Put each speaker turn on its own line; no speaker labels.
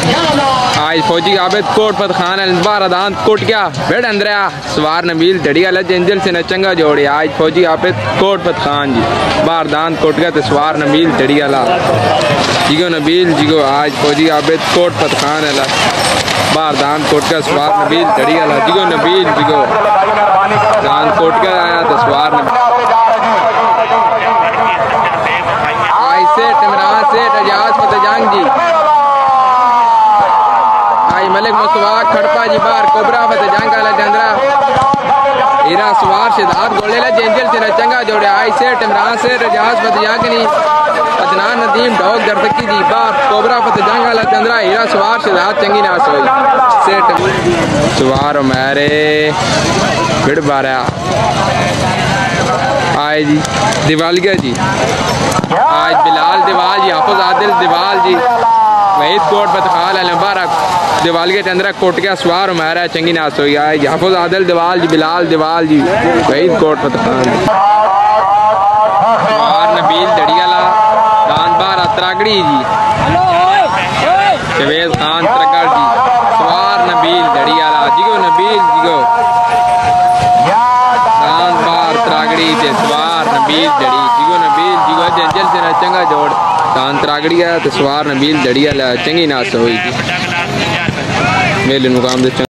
आज फौजी आबिद कोट पत खान बार दांत कोट क्या बेड अंदर सवार नबील धड़िया लज एंजल से न चंगा जोड़े। आज फौजी आबिद कोट पत खान जी बार दांत कोट गया तो सवार नबील धड़िया ला जिगो नबील जिगो। आज फौजी आबिद कोट पत खान है बार दांत कोट का सवार नबील धड़िया ला जिगो नबील जिगो दांत कोट का आया तो सवार नबील। आज सेठ इमरान सेठ एजाज फतेह जंग जी मलिक मुस्तफा खड़पा जी बार कोबरा फतेह जंग आला जंदरा हीरा सवार शिदात गोले ला जेंजल से न चंगा जोड़े। आई सेठ इमरान सेठ एजाज फतेह जंग नी अदनान नदीम डॉग दरदकी जी बार कोबरा फतेह जंग आला जंदरा हीरा सवार शिदात चंगी ना सोई सेठ सवार मेरे बिड़ बारा। आए जी दिवालिया जी आज बिलाल दिवाल जी हाफिज आदिल दिवाल जी वहीद कोट बतखाल मुबारक दिवालिया के अंदर कोट गया सवार हमारा चंगी नाश हो गया। हाफिज आदिल दिवाल जी बिलाल दिवाल जी वहीद कोट बतखाल सवार नबील दड़ियाला दान बार त्रागड़ी जी जवेद खान त्रगड़ जी सवार नबील दड़ियाला जिगो नबील जिगो दान बार त्रागड़ी से सवार नबील दड़ी जिगो नबील जिगो जंजल से न चंगा जोड़ दान त्रागड़िया तो सवार नबील दड़िया ला चंगी नाश हुई मेले मुकाम दे।